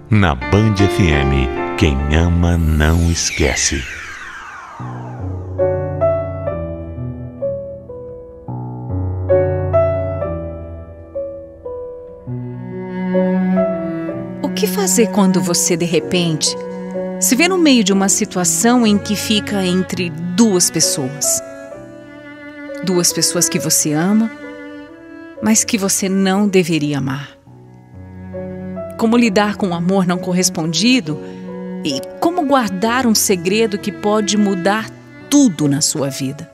Na Band FM, quem ama não esquece. O que fazer quando você, de repente, se vê no meio de uma situação em que fica entre duas pessoas? Duas pessoas que você ama, mas que você não deveria amar. Como lidar com o amor não correspondido e como guardar um segredo que pode mudar tudo na sua vida.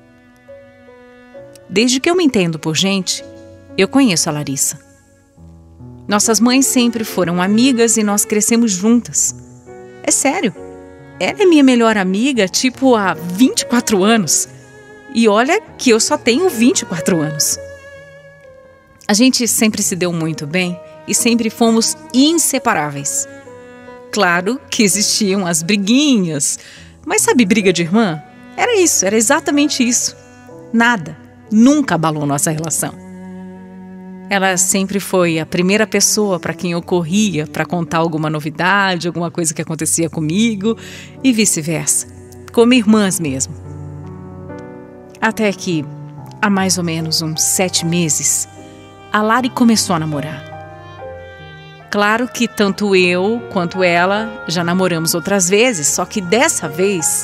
Desde que eu me entendo por gente, eu conheço a Larissa. Nossas mães sempre foram amigas e nós crescemos juntas. É sério, ela é minha melhor amiga, tipo, há 24 anos. E olha que eu só tenho 24 anos. A gente sempre se deu muito bem e sempre fomos inseparáveis. Claro que existiam as briguinhas, mas sabe briga de irmã? Era isso, era exatamente isso. Nada, nunca abalou nossa relação. Ela sempre foi a primeira pessoa para quem eu corria para contar alguma novidade, alguma coisa que acontecia comigo e vice-versa, como irmãs mesmo. Até que, há mais ou menos uns 7 meses, a Lari começou a namorar. Claro que tanto eu quanto ela já namoramos outras vezes, só que dessa vez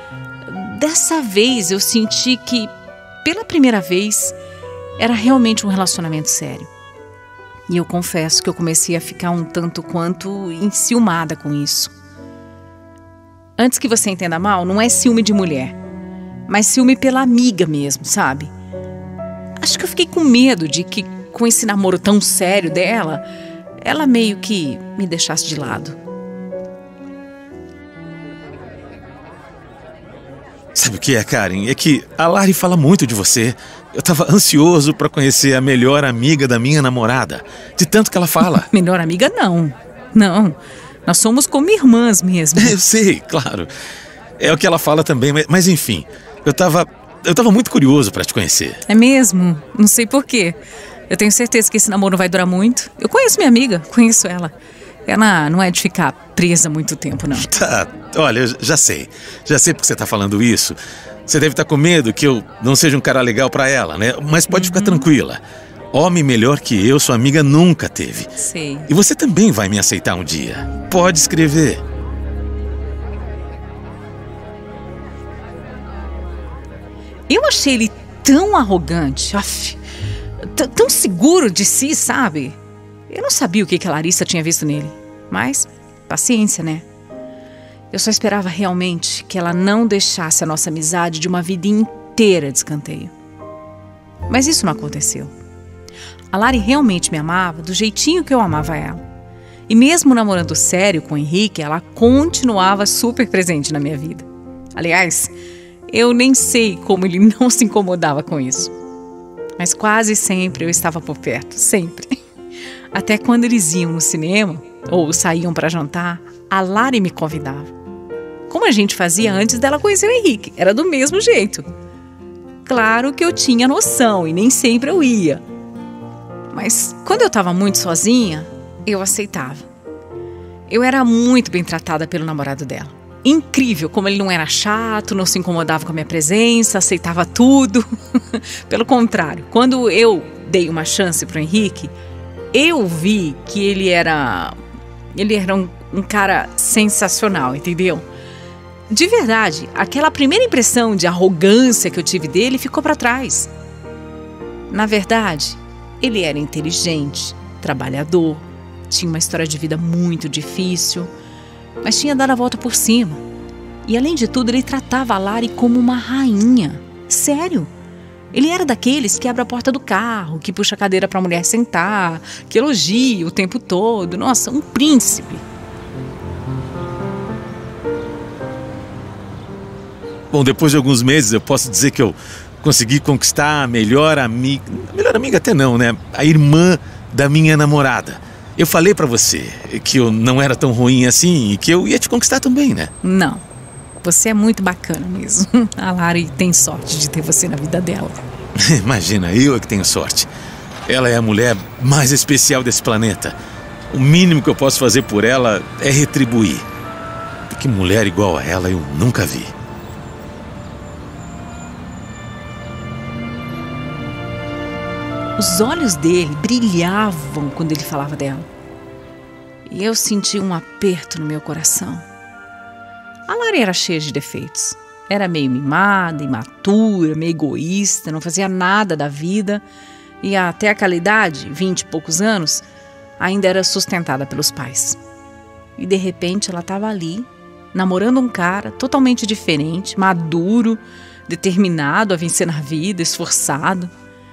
eu senti que, pela primeira vez, era realmente um relacionamento sério. E eu confesso que eu comecei a ficar um tanto quanto enciumada com isso. Antes que você entenda mal, não é ciúme de mulher, mas ciúme pela amiga mesmo, sabe? Acho que eu fiquei com medo de que, com esse namoro tão sério dela, ela meio que me deixasse de lado. Sabe o que é, Karen? É que a Lari fala muito de você. Eu tava ansioso pra conhecer a melhor amiga da minha namorada, de tanto que ela fala. Melhor amiga não. Não, nós somos como irmãs mesmo. Eu sei, claro. É o que ela fala também, mas enfim, eu tava muito curioso pra te conhecer. É mesmo? Não sei por quê. Eu tenho certeza que esse namoro não vai durar muito. Eu conheço minha amiga, conheço ela. Ela não é de ficar presa muito tempo, não. Tá, olha, eu já sei porque você tá falando isso. Você deve estar com medo que eu não seja um cara legal pra ela, né? Mas pode ficar tranquila. Homem melhor que eu, sua amiga nunca teve. Sei. E você também vai me aceitar um dia. Pode escrever. Eu achei ele tão arrogante, tão seguro de si, sabe? Eu não sabia o que a Larissa tinha visto nele. Mas, paciência, né? Eu só esperava realmente que ela não deixasse a nossa amizade de uma vida inteira de escanteio. Mas isso não aconteceu. A Lari realmente me amava do jeitinho que eu amava ela. E mesmo namorando sério com o Henrique, ela continuava super presente na minha vida. Aliás, eu nem sei como ele não se incomodava com isso. Mas quase sempre eu estava por perto, sempre. Até quando eles iam no cinema ou saíam para jantar, a Lari me convidava. Como a gente fazia antes dela conhecer o Henrique, era do mesmo jeito. Claro que eu tinha noção e nem sempre eu ia. Mas quando eu estava muito sozinha, eu aceitava. Eu era muito bem tratada pelo namorado dela. Incrível como ele não era chato, não se incomodava com a minha presença, aceitava tudo. Pelo contrário, quando eu dei uma chance pro Henrique, eu vi que ele era um cara sensacional, entendeu? De verdade, aquela primeira impressão de arrogância que eu tive dele ficou para trás. Na verdade, ele era inteligente, trabalhador, tinha uma história de vida muito difícil, mas tinha dado a volta por cima. E além de tudo, ele tratava a Lari como uma rainha. Sério. Ele era daqueles que abre a porta do carro, que puxa a cadeira para a mulher sentar, que elogia o tempo todo. Nossa, um príncipe. Bom, depois de alguns meses eu posso dizer que eu consegui conquistar a melhor amiga até não, né? A irmã da minha namorada. Eu falei pra você que eu não era tão ruim assim e que eu ia te conquistar também, né? Não, você é muito bacana mesmo. A Lari tem sorte de ter você na vida dela. Imagina, eu é que tenho sorte. Ela é a mulher mais especial desse planeta. O mínimo que eu posso fazer por ela é retribuir. Porque mulher igual a ela eu nunca vi. Os olhos dele brilhavam quando ele falava dela. E eu senti um aperto no meu coração. A Lari era cheia de defeitos. Era meio mimada, imatura, meio egoísta, não fazia nada da vida. E até aquela idade, 20 e poucos anos, ainda era sustentada pelos pais. E de repente ela estava ali, namorando um cara totalmente diferente, maduro, determinado a vencer na vida, esforçado.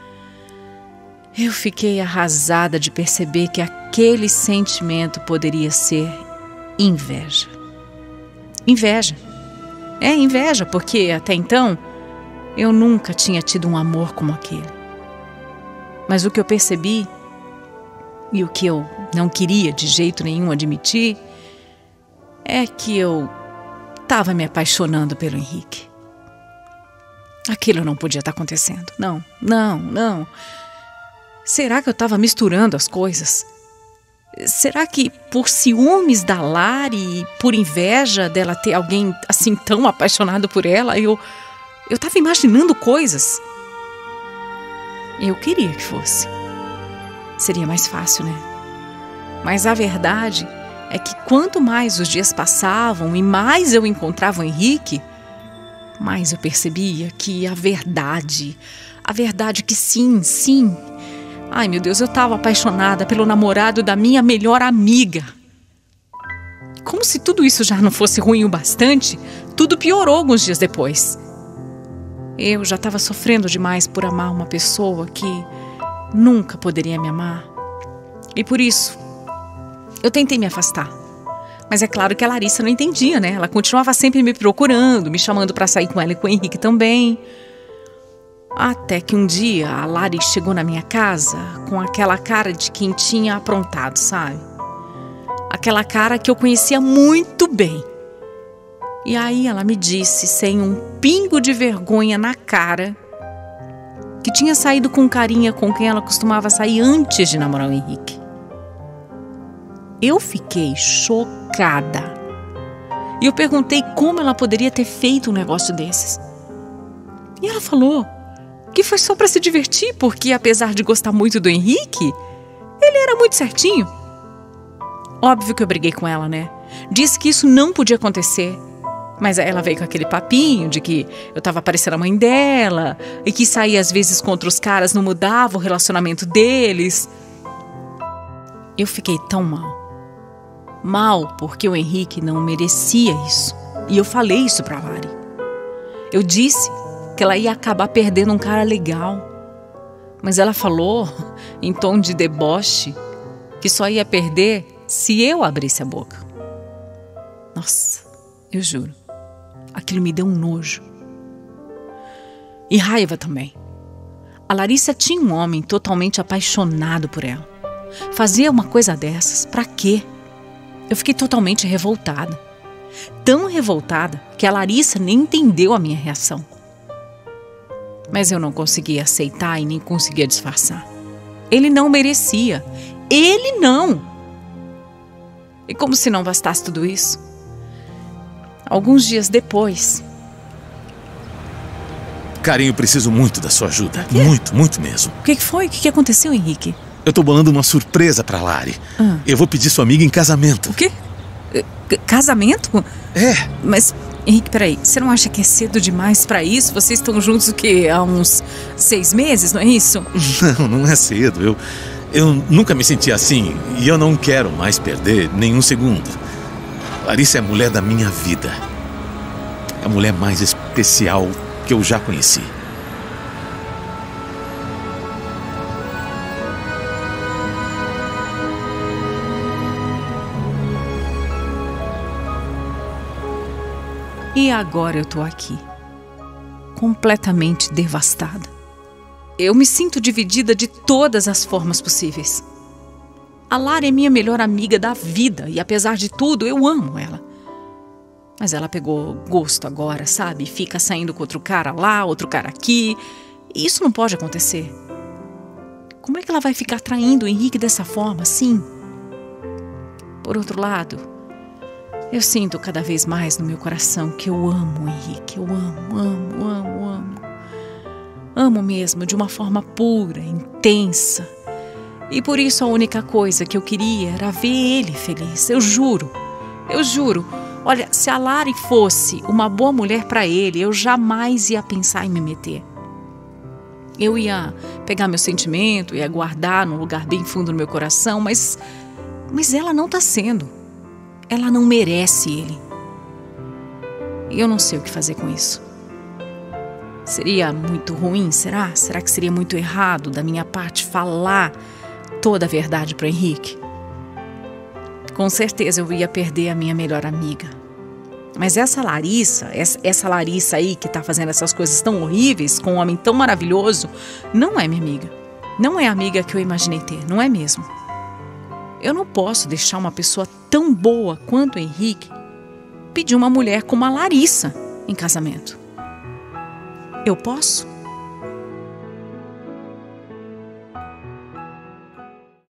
Eu fiquei arrasada de perceber que aquele sentimento poderia ser inveja. Inveja. É inveja, porque até então eu nunca tinha tido um amor como aquele. Mas o que eu percebi, e o que eu não queria de jeito nenhum admitir, é que eu estava me apaixonando pelo Henrique. Aquilo não podia estar acontecendo. Não. Será que eu estava misturando as coisas? Será que por ciúmes da Lari e por inveja dela ter alguém assim tão apaixonado por ela, eu estava imaginando coisas? Eu queria que fosse. Seria mais fácil, né? Mas a verdade é que quanto mais os dias passavam e mais eu encontrava o Henrique, mais eu percebia que a verdade que sim. Ai, meu Deus, eu estava apaixonada pelo namorado da minha melhor amiga. Como se tudo isso já não fosse ruim o bastante, tudo piorou alguns dias depois. Eu já estava sofrendo demais por amar uma pessoa que nunca poderia me amar. E por isso, eu tentei me afastar. Mas é claro que a Larissa não entendia, né? Ela continuava sempre me procurando, me chamando para sair com ela e com o Henrique também. Até que um dia a Lari chegou na minha casa com aquela cara de quem tinha aprontado, sabe? Aquela cara que eu conhecia muito bem. E aí ela me disse, sem um pingo de vergonha na cara, que tinha saído com carinha com quem ela costumava sair antes de namorar o Henrique. Eu fiquei chocada. E eu perguntei como ela poderia ter feito um negócio desses. E ela falou que foi só para se divertir, porque apesar de gostar muito do Henrique, ele era muito certinho. Óbvio que eu briguei com ela, né? Disse que isso não podia acontecer. Mas ela veio com aquele papinho de que eu tava parecendo a mãe dela e que sair às vezes contra os caras não mudava o relacionamento deles. Eu fiquei tão mal. Mal porque o Henrique não merecia isso. E eu falei isso pra Lari. Eu disse que ela ia acabar perdendo um cara legal. Mas ela falou, em tom de deboche, que só ia perder se eu abrisse a boca. Nossa, eu juro, aquilo me deu um nojo. E raiva também. A Larissa tinha um homem totalmente apaixonado por ela. Fazia uma coisa dessas, pra quê? Eu fiquei totalmente revoltada. Tão revoltada que a Larissa nem entendeu a minha reação. Mas eu não conseguia aceitar e nem conseguia disfarçar. Ele não merecia. Ele não! E como se não bastasse tudo isso, alguns dias depois... Karen, eu preciso muito da sua ajuda. Muito mesmo. O que foi? O que aconteceu, Henrique? Eu tô bolando uma surpresa pra Lari. Eu vou pedir sua amiga em casamento. O quê? Casamento? É. Mas, Henrique, peraí. Você não acha que é cedo demais pra isso? Vocês estão juntos o quê? Há uns 6 meses, não é isso? Não é cedo. Eu nunca me senti assim e eu não quero mais perder nenhum segundo. Larissa é a mulher da minha vida. É a mulher mais especial que eu já conheci. E agora eu tô aqui, completamente devastada. Eu me sinto dividida de todas as formas possíveis. A Lara é minha melhor amiga da vida e, apesar de tudo, eu amo ela. Mas ela pegou gosto agora, sabe? Fica saindo com outro cara lá, outro cara aqui. E isso não pode acontecer. Como é que ela vai ficar traindo o Henrique dessa forma, assim? Por outro lado, eu sinto cada vez mais no meu coração que eu amo o Henrique. Eu amo. Amo mesmo, de uma forma pura, intensa. E por isso a única coisa que eu queria era ver ele feliz. Eu juro. Olha, se a Lari fosse uma boa mulher para ele, eu jamais ia pensar em me meter. Eu ia pegar meu sentimento, ia guardar num lugar bem fundo no meu coração, mas ela não está sendo. Ela não merece ele. E eu não sei o que fazer com isso. Seria muito ruim, será? Será que seria muito errado da minha parte falar toda a verdade para o Henrique? Com certeza eu ia perder a minha melhor amiga. Mas essa Larissa aí que tá fazendo essas coisas tão horríveis com um homem tão maravilhoso, não é minha amiga. Não é a amiga que eu imaginei ter, não é mesmo? Eu não posso deixar uma pessoa tão boa quanto o Henrique pedir uma mulher como a Larissa em casamento. Eu posso?